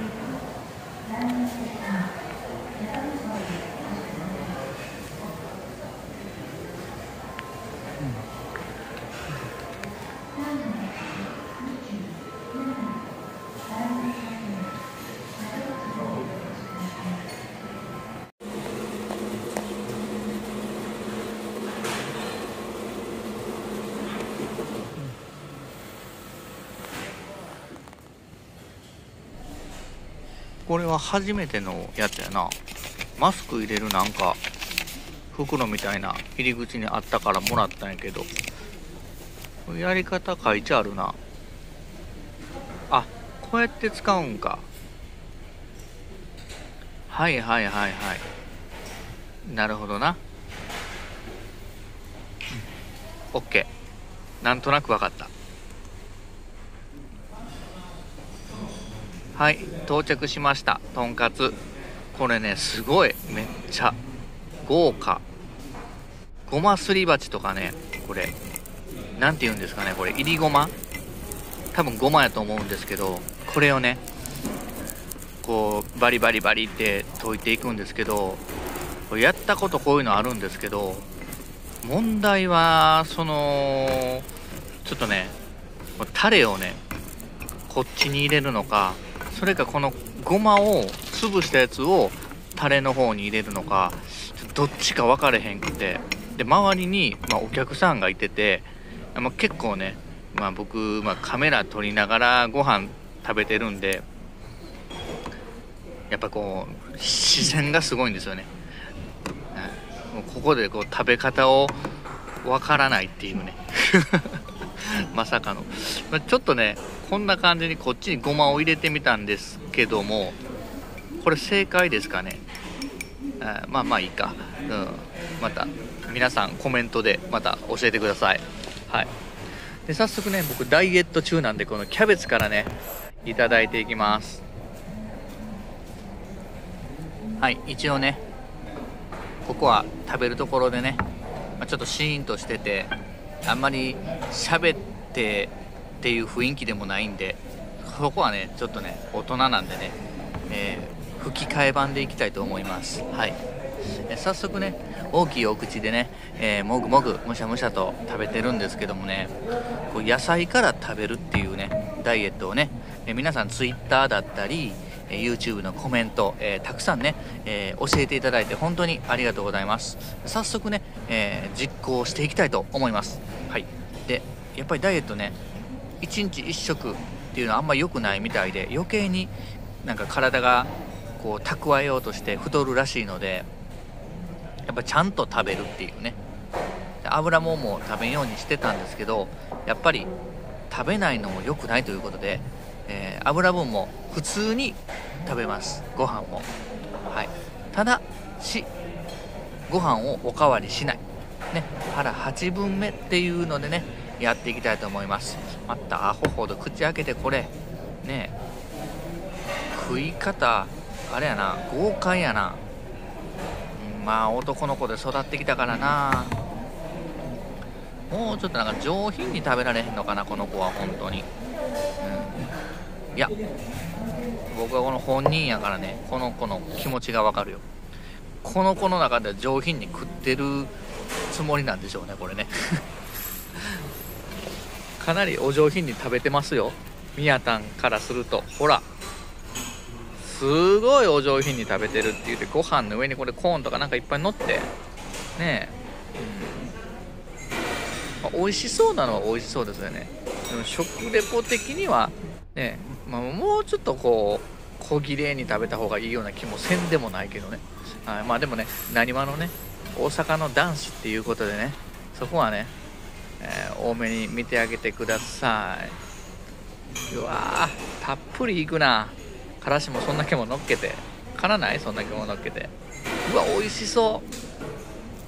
これは初めてのやつやな。マスク入れるなんか袋みたいな入り口にあったからもらったんやけど、やり方書いてあるな。あ、こうやって使うんか。はいはいはいはい、なるほどな。 OK、 なんとなく分かった。はい、到着しました。とんかつ、これねすごいめっちゃ豪華。ごますり鉢とかね、これなんて言うんですかね、これいりごま、多分ごまやと思うんですけど、これをねこうバリバリバリって溶いていくんですけど、これやったことこういうのあるんですけど、問題はそのちょっとね、タレをねこっちに入れるのか、それかこのごまを潰したやつをタレの方に入れるのか、どっちか分かれへんくて、で周りに、お客さんがいてて、結構ね、僕、カメラ撮りながらご飯食べてるんで、やっぱこう視線がすごいんですよね。もうここでこう食べ方を分からないっていうねまさかの、ちょっとねこんな感じにこっちにごまを入れてみたんですけども、これ正解ですかね。まあいいか、また皆さんコメントでまた教えてください。はい。で早速ね、僕ダイエット中なんで、このキャベツからねいただいていきます。はい、一応ねここは食べるところでね、ちょっとシーンとしてて、あんまり喋ってっていう雰囲気でもないんで、そこはねちょっとね大人なんでね、吹き替え版でいきたいと思います。はい。早速ね大きいお口でね、もぐもぐむしゃむしゃと食べてるんですけどもね、こう野菜から食べるっていうねダイエットをね、皆さん Twitter だったりYouTube のコメント、たくさんね、教えていただいて本当にありがとうございます。早速ね、実行していきたいと思います。はい。でやっぱりダイエットね1日1食っていうのはあんま良くないみたいで、余計になんか体がこう蓄えようとして太るらしいので、やっぱちゃんと食べるっていうね。油もんも食べんようにしてたんですけど、やっぱり食べないのも良くないということで、油分も普通に食べます。ご飯も。はい。ただしご飯をおかわりしないね、腹8分目っていうのでねやっていきたいと思います。またアホほど口開けてこれね、食い方あれやな、豪快やな。男の子で育ってきたからな、もうちょっとなんか上品に食べられへんのかな、この子は本当に。いや僕はこの本人やからね、この子の気持ちがわかるよ。この子の中では上品に食ってるつもりなんでしょうね、これねかなりお上品に食べてますよ、みやたんからすると。ほらすごいお上品に食べてるって言って、ご飯の上にこれコーンとかなんかいっぱい乗ってねえ、美味しそうなのは美味しそうですよね。でも食レポ的にはね、もうちょっとこう小綺麗に食べた方がいいような気もせんでもないけどね。はい。でもね、なにわのね大阪の男子っていうことでね、そこはね、多めに見てあげてください。うわーたっぷりいくな。からしもそんだけも乗っけて、辛ない？そんだけも乗っけて、うわ美味しそう。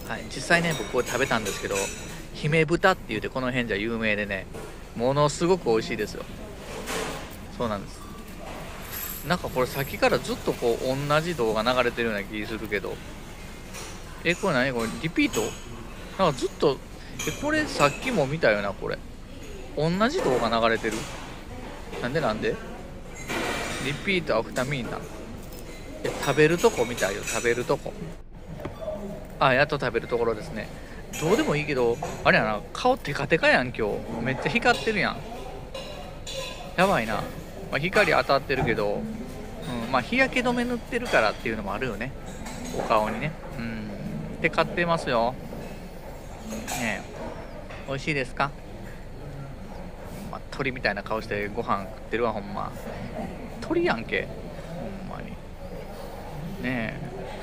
はい。実際ね僕これ食べたんですけど、姫豚って言うてこの辺じゃ有名でね、ものすごく美味しいですよ。そうなんです。なんかこれさっきからずっとこう同じ動画流れてるような気するけど、これ何これリピート？なんかずっとこれさっきも見たよな、これ同じ動画流れてる。なんでリピートアフタミンな。食べるとこみたいよ、食べるとこ。あ、やっと食べるところですね。どうでもいいけど、あれやな、顔テカテカやん今日。めっちゃ光ってるやん。やばいな。まあ、光当たってるけど、まあ日焼け止め塗ってるからっていうのもあるよね、お顔にね。テカってますよね。美味しいですか？まあ、鳥みたいな顔してご飯食ってるわ、ほんま。鳥やんけ、ほんまにね。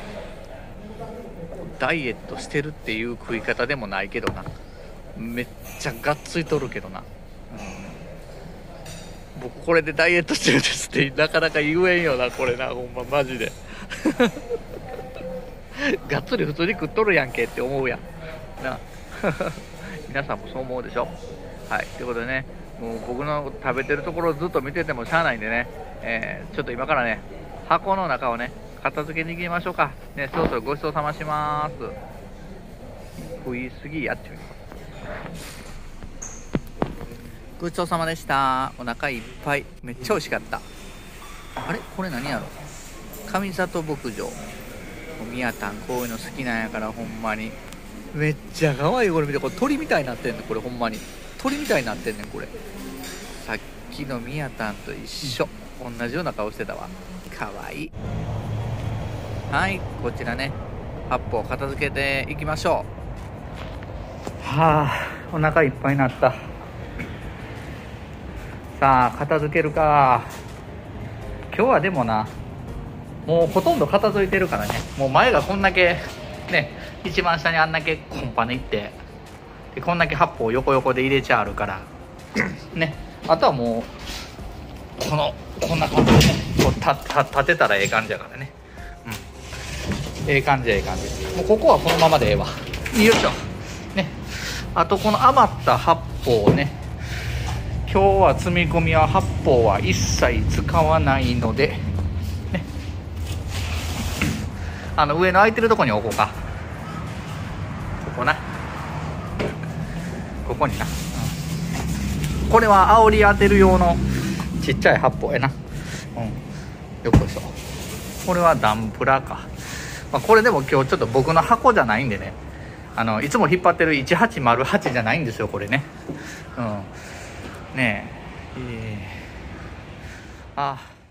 ダイエットしてるっていう食い方でもないけどな。めっちゃがっついとるけどな。僕これでダイエットしてるんですってなかなか言えんよな、これな、ほんまマジでがっつり普通に食っとるやんけって思うやんな皆さんもそう思うでしょ。はい、ということでね、もう僕の食べてるところをずっと見ててもしゃあないんでね、ちょっと今からね、箱の中をね片付けに行きましょうかね。そろそろごちそうさまします。食いすぎやっていう。ごちそうさまでした。お腹いっぱい、めっちゃ美味しかった。あれこれ何やろ、上里牧場。みやたんこういうの好きなんやから、ほんまにめっちゃ可愛い。これ見て、これ鳥みたいになってんねん、これほんまに鳥みたいになってんねんこれ。さっきのみやたんと一緒、同じような顔してたわ。可愛い。はい、こちらね8歩片付けていきましょう。はあ、お腹いっぱいになった。さあ片付けるか。今日はでもな、もうほとんど片付いてるからね。もう前がこんだけね、一番下にあんだけコンパネいって、でこんだけ8歩横横で入れちゃあるからね。あとはもうこんな感じでね、こう立てたらええ感じやからね。ええ感じ、ええ感じ。もうここはこのままでええわ。よいしょね。あとこの余った8歩をね、今日は積み込みは8歩は一切使わないのでね、上の空いてるとこに置こうか。ここな、ここにな、これは煽り当てる用のちっちゃい8歩やな。よっこいしょ。これはダンプラーか。まあ、これでも今日ちょっと僕の箱じゃないんでね、いつも引っ張ってる1808じゃないんですよこれね。ねえ、あ